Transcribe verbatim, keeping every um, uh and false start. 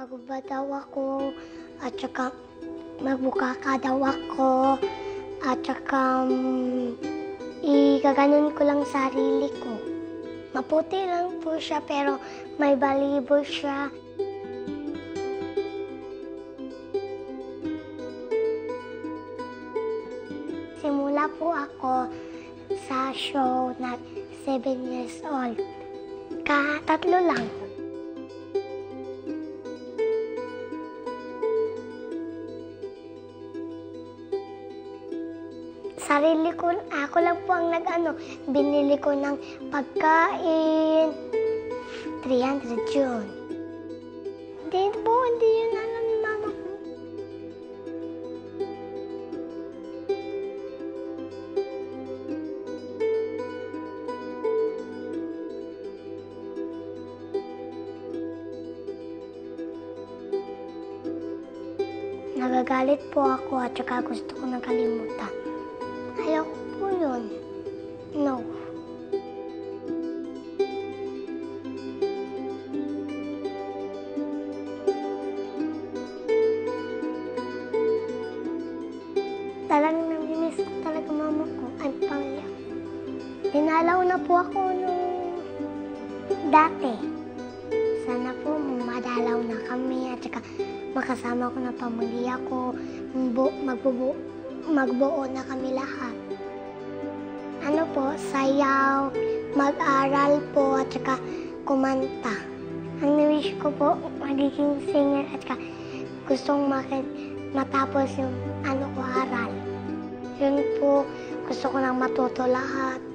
magba daw ako, at saka magbukaka daw ako, at saka um, igaganon ko lang sarili ko. Maputi lang po siya pero may balibo siya. Simula po ako sa show na seven years old. Katatlo lang. Sarili ko, ako lang po ang nag-ano, binili ko ng pagkain. three hundred yun. Hindi po, hindi yun alam ni mama ko. Nagagalit po ako at saka gusto ko nang kalimutan. Ayoko po yun. No. Talagang namimiss ko talaga mama ko. Ay, pangyak. Dinalaw na po ako nung dati. Sana po madalaw na kami at saka makasama ko na pamilya ko. Magbubuo, magbuo na kami lahat. Ano po, sayaw, mag-aral po at saka kumanta. Ang na-wish ko po, magiging singer at saka gustong matapos yung ano ko, aral. Yun po, gusto ko lang matuto lahat.